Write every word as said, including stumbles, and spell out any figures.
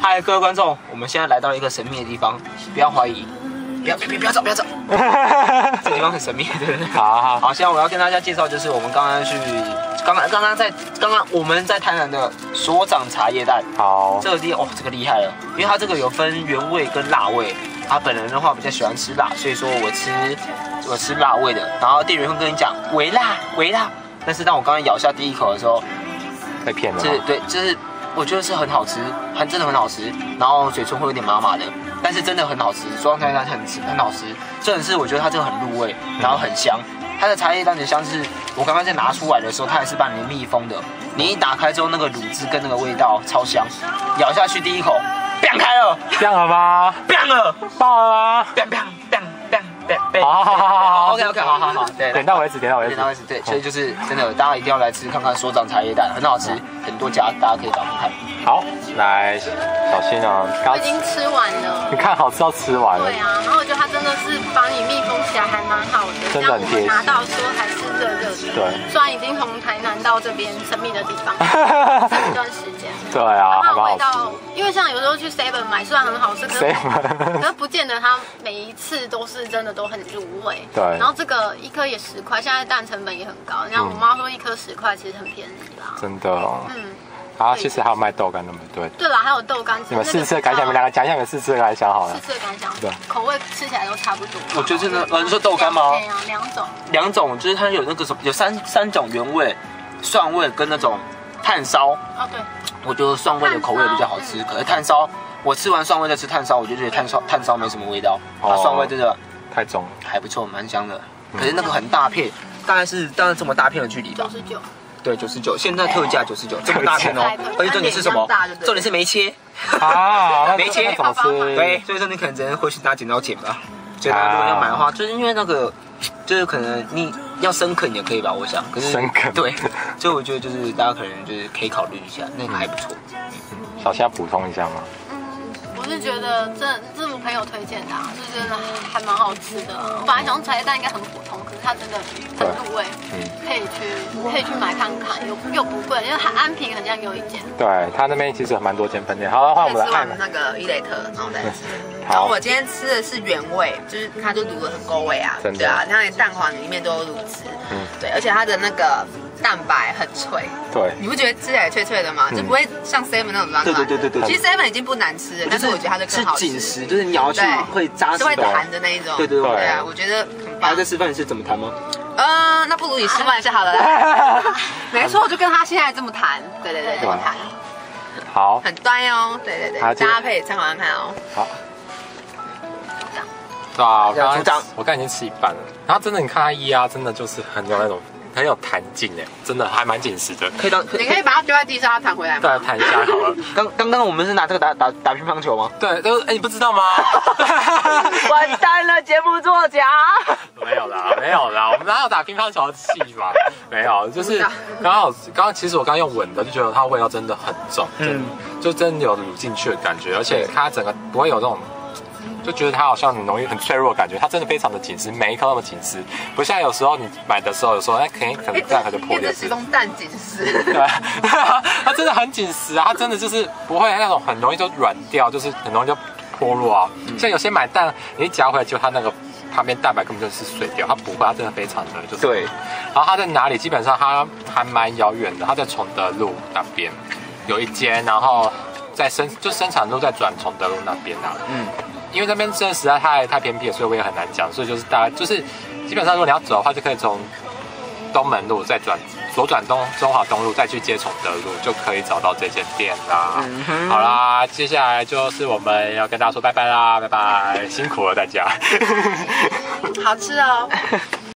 嗨，各位观众，我们现在来到了一个神秘的地方，不要怀疑，不要别别不要走，不要走，这地方很神秘，对不对？ 好好好，现在我要跟大家介绍，就是我们刚刚去，刚刚刚刚在刚刚我们在台南的所长茶叶蛋。 好， 这个地哦，这个厉害了，因为它这个有分原味跟辣味。他本人的话比较喜欢吃辣，所以说我吃我吃辣味的。然后店员会跟你讲微辣微辣，但是当我刚刚咬下第一口的时候， 被骗了吗？ 就是对，就是我觉得是很好吃，很真的很好吃。然后嘴唇会有点麻麻的，但是真的很好吃，双菜蛋很很好吃。真的是我觉得它这个很入味，然后很香。它的茶叶蛋的香是，我刚刚在拿出来的时候，它还是帮你密封的。你一打开之后，那个卤汁跟那个味道超香，咬下去第一口。变开了， 变了吗？ 变了， 爆了吗？ 变变变变变变。 好好好好好 ，OK OK， 好好好，对， 点到为止，点到为止， 点到为止，对，所以就是真的，大家一定要来吃看看所长茶叶蛋，很好吃，很多家，大家可以找看看。 好，来，小心啊！ 我已经吃完了。 你看好吃到吃完了。 对啊，然后我觉得它真的是帮你密封起来还蛮好的，这样我们拿到的时候还是热热的。 对。 虽然已经从台南到这边神秘的地方这一段时间。 对啊，还蛮好吃。因为像有时候去 seven 买，虽然很好吃，可是可是不见得它每一次都是真的都很入味。 对。 然后这个一颗也十块，现在蛋成本也很高。像我妈说一颗十块，其实很便宜啦。 真的哦。嗯。然后其实还有卖豆干的嘛，对。 对了，还有豆干。 你们试吃的感想，你们两个讲一下你们试吃的感想好了。 试吃的感想。对。口味吃起来都差不多。 我觉得真的，呃，你说豆干吗？ 对啊，两种。 两种，就是它有那个什么，有三三种原味，蒜味跟那种炭烧。 哦，对。 我觉得蒜味的口味比较好吃，可是炭烧，我吃完蒜味再吃炭烧，我就觉得炭烧炭烧没什么味道，啊，蒜味真的太重了， 还不错，蛮香的。可是那个很大片，大概是大概这么大片的距离吧。 九十九。 对，九十九，现在特价九十九，这么大片哦，而且重点是什么？重点是没切啊， 没切怎么吃？ 对，所以说你可能只能回去拿剪刀剪吧。所以大家如果要买的话，就是因为那个，就是可能你要生啃也可以吧，我想。可是生啃对，所以我觉得就是大家可能就是可以考虑一下，那个还不错。 小夏补充一下吗？ 我是觉得这这是我朋友推荐的，啊，是真的还蛮好吃的。我本来想茶叶蛋应该很普通，可是它真的很入味，嗯，可以去可以去买看看，又又不贵，因为安平好像有一间。 对，他那边其实蛮多间分店。好，换我们来看那个伊蕾特，然后再吃。然后我今天吃的是原味，就是它就卤的很够味啊，对啊，它连蛋黄里面都有卤汁，嗯，对，而且它的那个蛋白很脆， 对， 你不觉得吃起来脆脆的吗？就不会像 seven 那种软软。 对对对对对。 其实 seven 已经不难吃了，但是我觉得它就更好吃。 是紧实，就是咬下去会扎实， 是会弹的那一种。 对对对。 对啊，我觉得很棒。 还在示范你是怎么弹吗？ 呃，那不如你示范一下好了。没错，就跟他现在这么弹。对对对，这么弹。 好。 很端哦，对对对，大家可以参考看看哦。 好。对啊，我刚刚我刚已经吃一半了，然后真的你看它压，真的就是很有那种很有弹劲哎，真的还蛮紧实的。 可以当你可以把它丢在地上，它弹回来吗？ 对，弹一下好了。 刚刚刚我们是拿这个打打打乒乓球吗？ 对，都哎你不知道吗？ 完蛋了，节目作假。 没有啦，没有啦，我们哪有打乒乓球的气嘛？没有，就是刚好刚刚其实我刚用稳的，就觉得它味道真的很重，嗯，就真的有卤进去的感觉，而且它整个不会有那种。就觉得它好像很容易很脆弱的感觉，它真的非常的紧实，每一颗那么紧实，不像有时候你买的时候，有时候哎可能可能这样它就破掉。 始终蛋紧实。 对啊，它真的很紧实啊，它真的就是不会那种很容易就软掉，就是很容易就脱落啊。嗯、像有些买蛋，你一夹回来就它那个旁边蛋白根本就是碎掉，它不会，它真的非常的就是。对。然后它在哪里？基本上它还蛮遥远的，它在崇德路那边有一间，然后在生就生产路在转崇德路那边啊。嗯。因为那边真的实在太太偏僻了，所以我也很难讲。所以就是大家就是基本上，如果你要走的话，就可以从东门路再转左转东中华东路，再去接崇德路，就可以找到这间店啦。嗯、好啦，接下来就是我们要跟大家说拜拜啦，拜拜，辛苦了大家。 好吃哦。